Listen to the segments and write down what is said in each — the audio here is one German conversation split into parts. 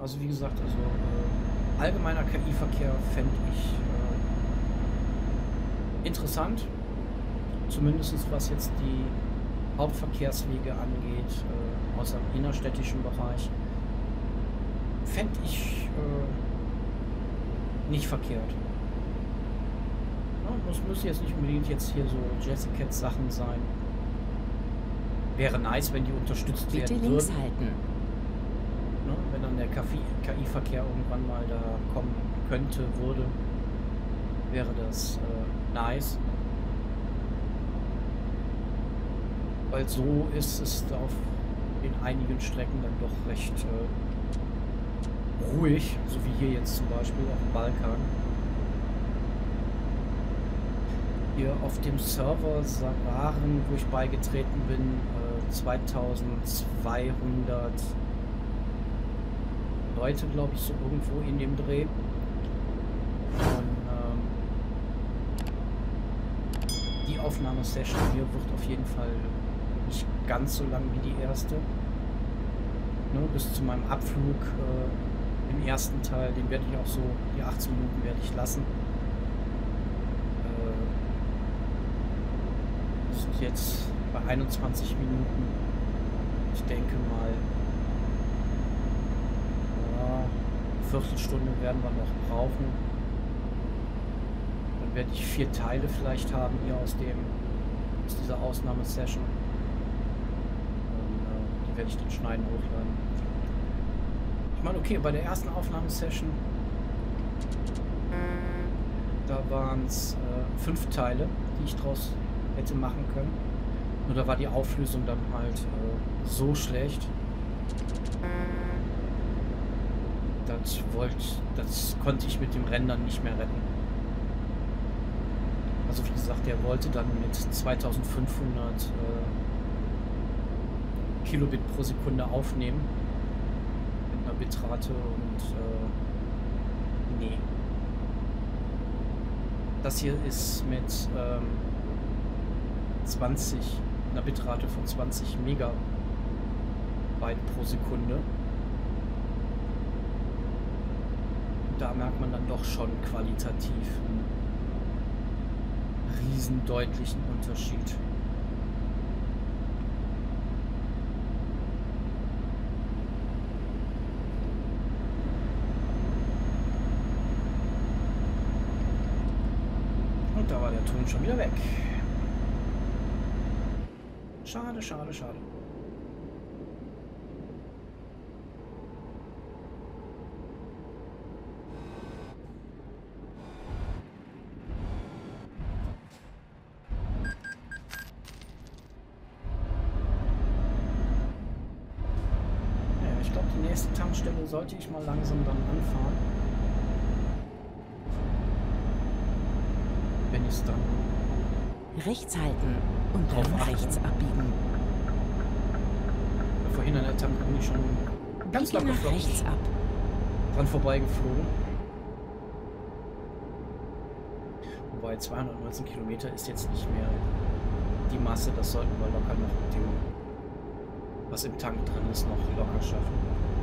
Also wie gesagt, also allgemeiner KI-Verkehr fände ich interessant. Zumindest was jetzt die Hauptverkehrswege angeht, außer im innerstädtischen Bereich. Fände ich nicht verkehrt. Ja, muss jetzt nicht unbedingt jetzt hier so Jessicat-Sachen sein. Wäre nice, wenn die unterstützt Bitte werden links würden. halten. Ne, wenn dann der KI-Verkehr irgendwann mal da kommen könnte, würde, wäre das nice. Weil so ist es auf in einigen Strecken dann doch recht ruhig, so wie hier jetzt zum Beispiel auf dem Balkan. Hier auf dem Server waren, wo ich beigetreten bin, 2200 Leute, glaube ich, so irgendwo in dem Dreh. Und die Aufnahmesession hier wird auf jeden Fall nicht ganz so lang wie die erste. Ne, bis zu meinem Abflug im ersten Teil, den werde ich auch so, die 18 Minuten werde ich lassen. Wir sind jetzt bei 21 Minuten. Ich denke mal, ja, Viertelstunde werden wir noch brauchen. Dann werde ich 4 Teile vielleicht haben hier aus dieser Ausnahmesession. Und die werde ich dann schneiden, hochladen. Ich meine, okay, bei der ersten Aufnahmesession, da waren es 5 Teile, die ich draus hätte machen können. Nur da war die Auflösung dann halt so schlecht. Das konnte ich mit dem Rendern nicht mehr retten. Also wie gesagt, der wollte dann mit 2500 Kilobit pro Sekunde aufnehmen. Mit einer Bitrate und nee. Das hier ist mit einer Bitrate von 20 Megabyte pro Sekunde. Da merkt man dann doch schon qualitativ einen riesen deutlichen Unterschied. Und da war der Ton schon wieder weg. Schade, schade, schade. Ja, ich glaube, die nächste Tankstelle sollte ich mal langsam dann anfahren. Wenn ich es dann Rechts halten und drauf dann achte. rechts abbiegen. Vorhin an der Tanke bin ich schon ganz Biege locker nach rechts ab. dran vorbeigeflogen. Wobei 219 Kilometer ist jetzt nicht mehr die Masse, das sollten wir locker noch mit dem, was im Tank drin ist, noch locker schaffen.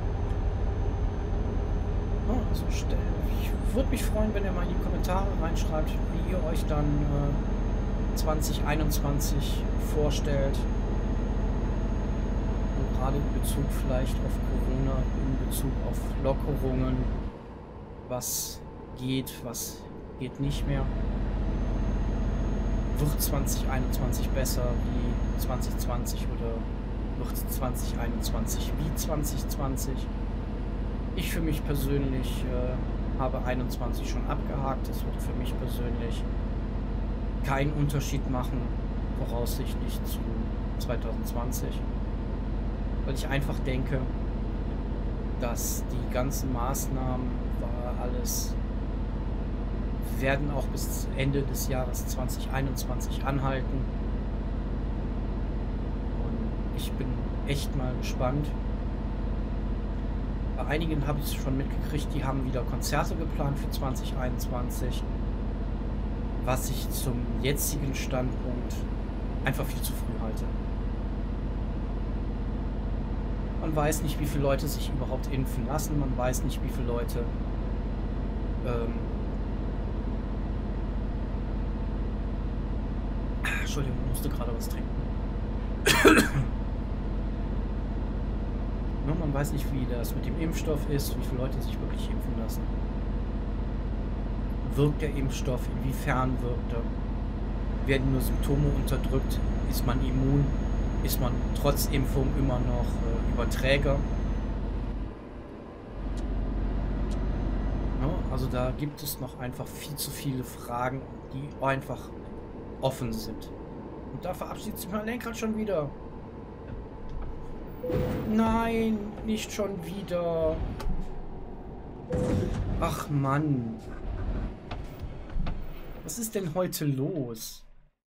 Oh, also ich würde mich freuen, wenn ihr mal in die Kommentare reinschreibt, wie ihr euch dann 2021 vorstellt. Und gerade in Bezug vielleicht auf Corona, in Bezug auf Lockerungen, was geht nicht mehr. Wird 2021 besser wie 2020 oder wird 2021 wie 2020? Ich für mich persönlich habe 21 schon abgehakt. Es wird für mich persönlich keinen Unterschied machen, voraussichtlich zu 2020. Weil ich einfach denke, dass die ganzen Maßnahmen, war alles, werden auch bis Ende des Jahres 2021 anhalten. Und ich bin echt mal gespannt. Bei einigen habe ich es schon mitgekriegt, die haben wieder Konzerte geplant für 2021. Was ich zum jetzigen Standpunkt einfach viel zu früh halte. Man weiß nicht, wie viele Leute sich überhaupt impfen lassen. Man weiß nicht, wie viele Leute Entschuldigung, ich musste gerade was trinken. Ja, man weiß nicht, wie das mit dem Impfstoff ist, wie viele Leute sich wirklich impfen lassen. Wirkt der Impfstoff? Inwiefern wirkt er? Werden nur Symptome unterdrückt? Ist man immun? Ist man trotz Impfung immer noch Überträger? Ja, also da gibt es noch einfach viel zu viele Fragen, die einfach offen sind. Und da verabschiedet sich mein Lenkrad schon wieder. Nein, nicht schon wieder. Ach Mann. Was ist denn heute los?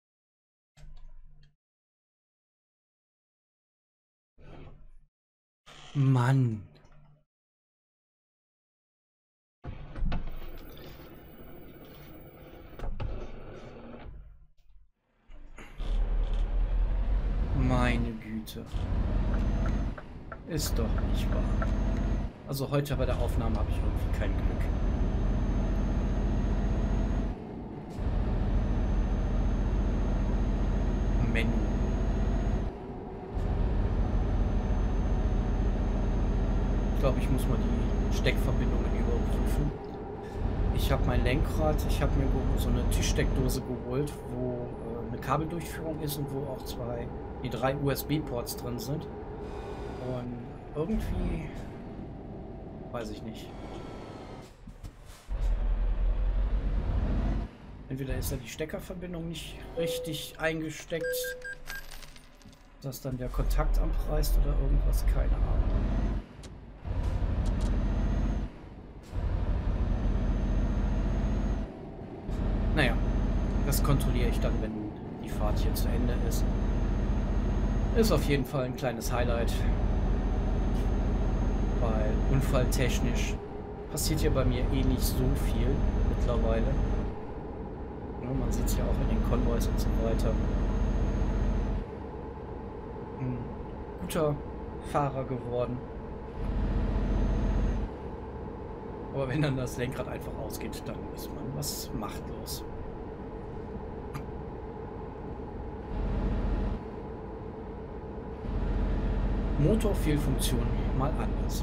Mann. Meine Güte. Ist doch nicht wahr. Also heute bei der Aufnahme habe ich irgendwie kein Glück. Menü. Ich glaube, ich muss mal die Steckverbindungen überprüfen. Ich habe mein Lenkrad, ich habe mir so eine Tischsteckdose geholt, wo eine Kabeldurchführung ist und wo auch drei USB-Ports drin sind. Und irgendwie weiß ich nicht. Entweder ist da die Steckerverbindung nicht richtig eingesteckt, dass dann der Kontakt abreißt oder irgendwas, keine Ahnung. Naja, das kontrolliere ich dann, wenn die Fahrt hier zu Ende ist. Ist auf jeden Fall ein kleines Highlight, weil unfalltechnisch passiert ja bei mir eh nicht so viel mittlerweile. Ja, man sieht es ja auch in den Konvois und so weiter. Ein guter Fahrer geworden. Aber wenn dann das Lenkrad einfach ausgeht, dann ist man was machtlos. Motorfehlfunktion mal anders.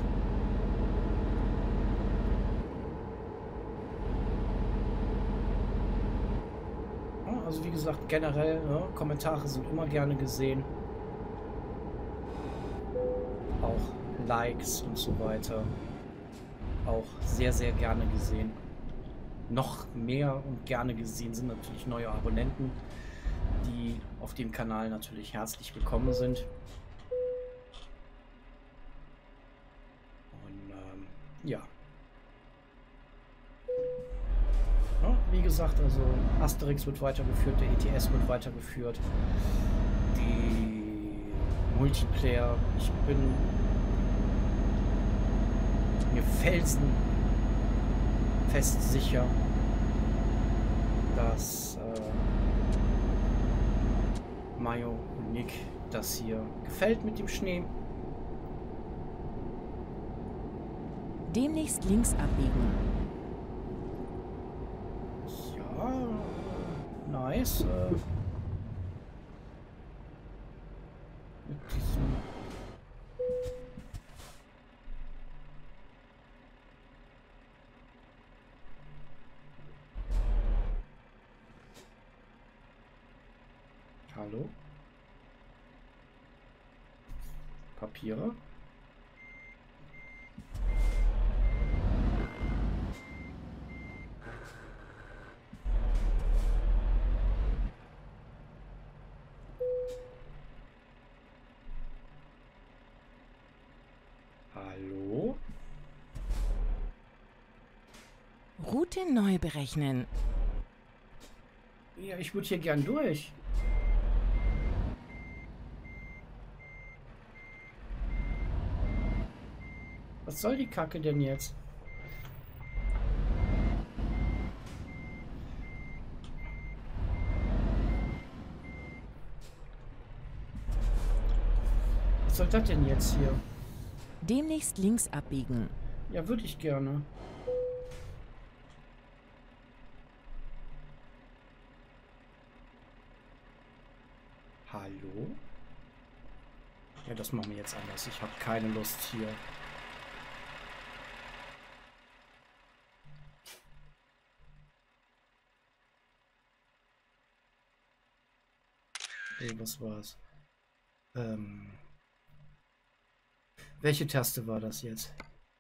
Ja, also wie gesagt, generell, ja, Kommentare sind immer gerne gesehen. Auch Likes und so weiter. Auch sehr, sehr gerne gesehen. Noch mehr und gerne gesehen sind natürlich neue Abonnenten, die auf dem Kanal natürlich herzlich willkommen sind. Ja. Ja, wie gesagt, also Asterix wird weitergeführt, der ETS wird weitergeführt, die Multiplayer, ich bin mir felsenfest sicher, dass Mayo und Nick das hier gefällt mit dem Schnee. Demnächst links abbiegen. Ja, nice. Mit diesem Hallo? Papiere? Hallo? Route neu berechnen. Ja, ich würde hier gern durch. Was soll die Kacke denn jetzt? Was soll das denn jetzt hier? Demnächst links abbiegen. Ja, würde ich gerne. Hallo? Ja, das machen wir jetzt anders. Ich habe keine Lust hier. Hey, was war's? Welche Taste war das jetzt?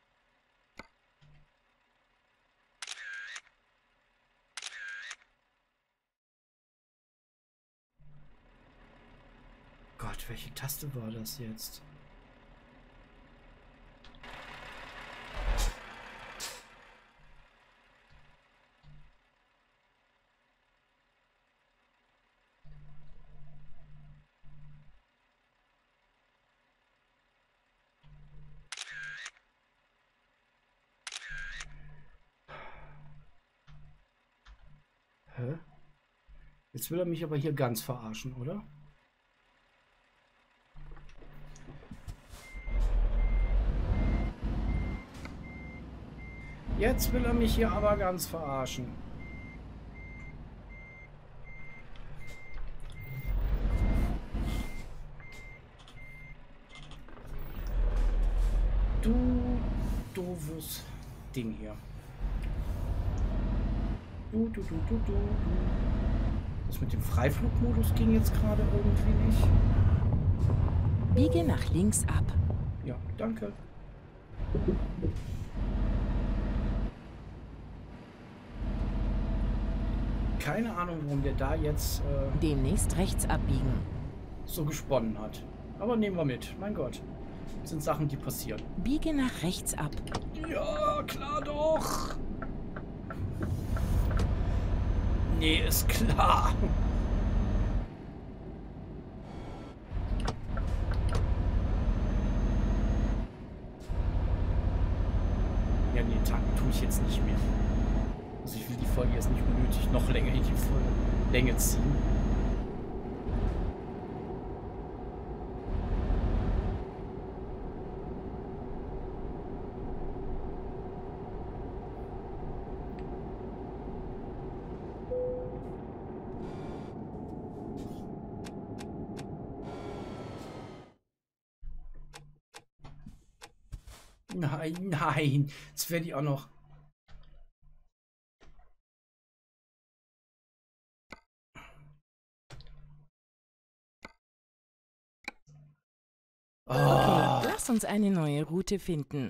Gott, welche Taste war das jetzt? Hä? Jetzt will er mich aber hier ganz verarschen, oder? Jetzt will er mich hier aber ganz verarschen. Du doofes Ding hier. Du. Das mit dem Freiflugmodus ging jetzt gerade irgendwie nicht. Biege nach links ab. Ja, danke. Keine Ahnung, warum der da jetzt Demnächst rechts abbiegen. so gesponnen hat. Aber nehmen wir mit. Mein Gott. Das sind Sachen, die passieren. Biege nach rechts ab. Ja, klar doch. Nee, ist klar. Ja, nee, tanken tue ich jetzt nicht mehr. Also ich will die Folge jetzt nicht unnötig noch länger in die Länge ziehen. Nein. Jetzt werde ich auch noch... Okay, lass uns eine neue Route finden.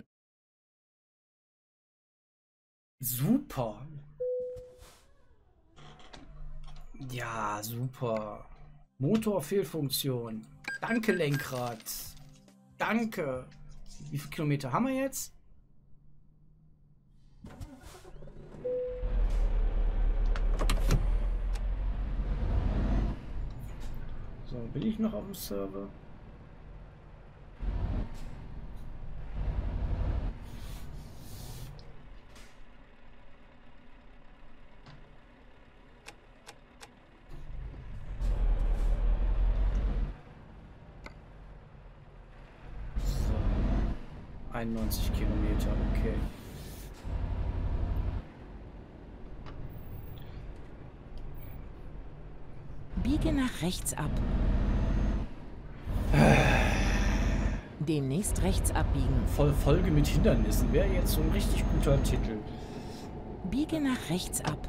Super. Ja, super. Motorfehlfunktion. Danke, Lenkrad. Danke. Wie viele Kilometer haben wir jetzt? So, bin ich noch auf dem Server? So. 91 Kilometer, okay. Biege nach rechts ab. Demnächst rechts abbiegen. Folge mit Hindernissen wäre jetzt so ein richtig guter Titel. Biege nach rechts ab.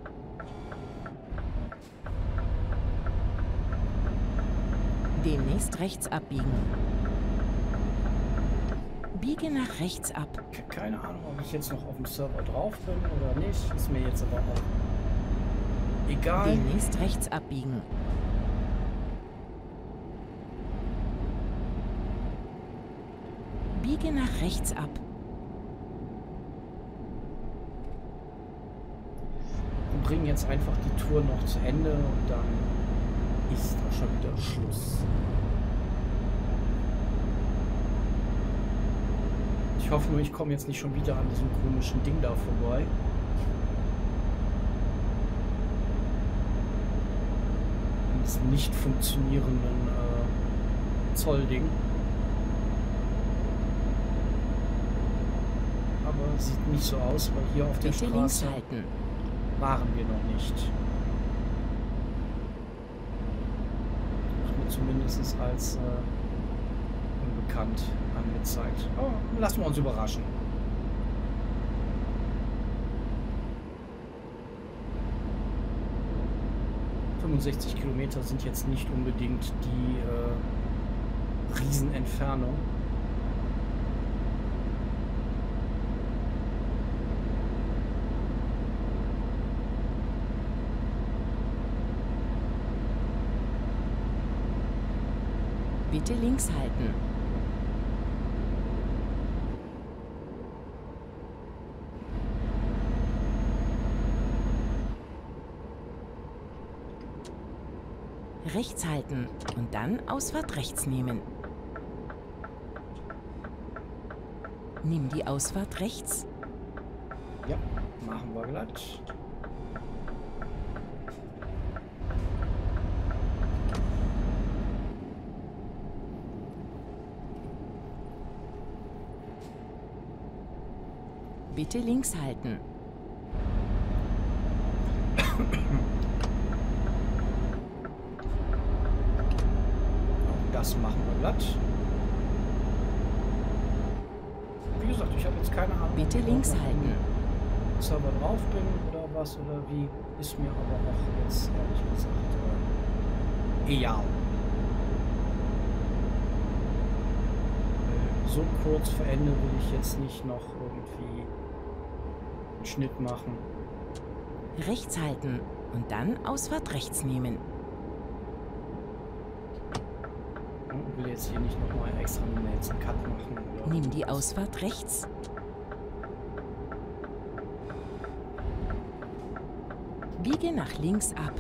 Demnächst rechts abbiegen. Biege nach rechts ab. Keine Ahnung, ob ich jetzt noch auf dem Server drauf bin oder nicht. Ist mir jetzt aber auch egal. Demnächst rechts abbiegen. Biege nach rechts ab. Wir bringen jetzt einfach die Tour noch zu Ende und dann ist auch schon wieder Schluss. Ich hoffe nur, ich komme jetzt nicht schon wieder an diesem komischen Ding da vorbei. An diesem nicht funktionierenden Zollding. aber sieht nicht so aus, weil hier auf der Bitte links Straße halten. waren wir noch nicht. Wird mir zumindest als unbekannt angezeigt. Aber lassen wir uns überraschen. Kilometer sind jetzt nicht unbedingt die Riesenentfernung. Bitte links halten. Rechts halten und dann Ausfahrt rechts nehmen. Nimm die Ausfahrt rechts. Ja, machen wir glatt. Bitte links halten. Das machen wir glatt. Wie gesagt, ich habe jetzt keine Ahnung, Bitte ob ich links auf dem halten. Server drauf bin oder was oder wie. Ist mir aber auch jetzt ehrlich gesagt egal. So kurz vor Ende will ich jetzt nicht noch irgendwie einen Schnitt machen. Rechts halten und dann Ausfahrt rechts nehmen. Ich will jetzt hier nicht nochmal extra einen Cut machen. Oder Nimm die Ausfahrt rechts. Biege nach links ab.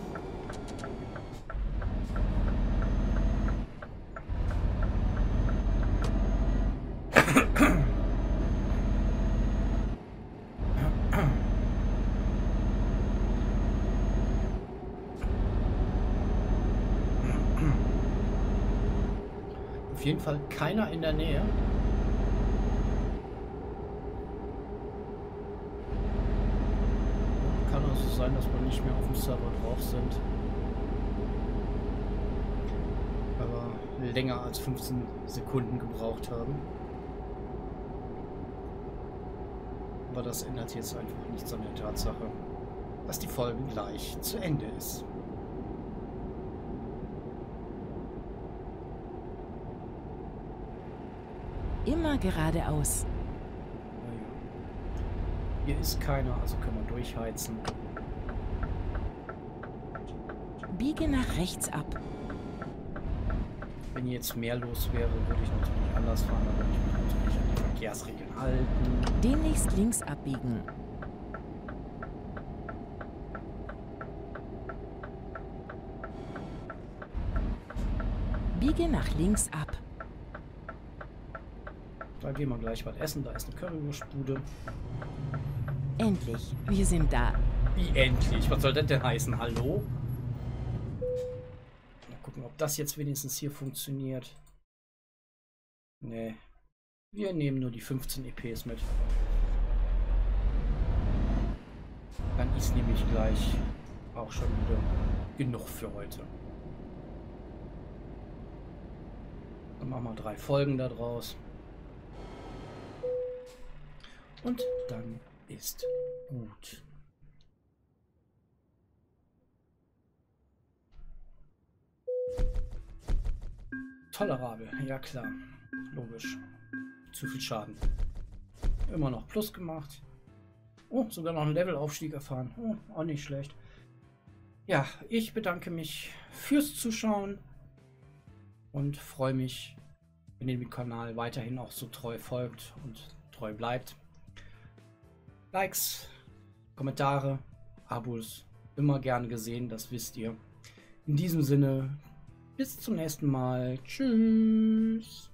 Auf jeden Fall keiner in der Nähe. Kann also sein, dass wir nicht mehr auf dem Server drauf sind. Aber länger als 15 Sekunden gebraucht haben. Aber das ändert jetzt einfach nichts an der Tatsache, dass die Folge gleich zu Ende ist. Immer geradeaus. Hier ist keiner, also können wir durchheizen. Biege nach rechts ab. Wenn jetzt mehr los wäre, würde ich natürlich anders fahren, aber würde ich mich natürlich an die Verkehrsregeln halten. Demnächst links abbiegen. Biege nach links ab. Da gehen wir gleich was essen. Da ist eine Currywurstbude. Endlich, wir sind da. Wie endlich? Was soll das denn heißen? Hallo? Mal gucken, ob das jetzt wenigstens hier funktioniert. Nee. Wir nehmen nur die 15 EPs mit. Dann ist nämlich gleich auch schon wieder genug für heute. Dann machen wir 3 Folgen da draus. Und dann ist gut. Tolerabel, ja klar. Logisch. Zu viel Schaden. Immer noch Plus gemacht. Oh, sogar noch einen Levelaufstieg erfahren. Oh, auch nicht schlecht. Ja, ich bedanke mich fürs Zuschauen und freue mich, wenn ihr dem Kanal weiterhin auch so treu folgt und treu bleibt. Likes, Kommentare, Abos, immer gern gesehen, das wisst ihr. In diesem Sinne, bis zum nächsten Mal. Tschüss.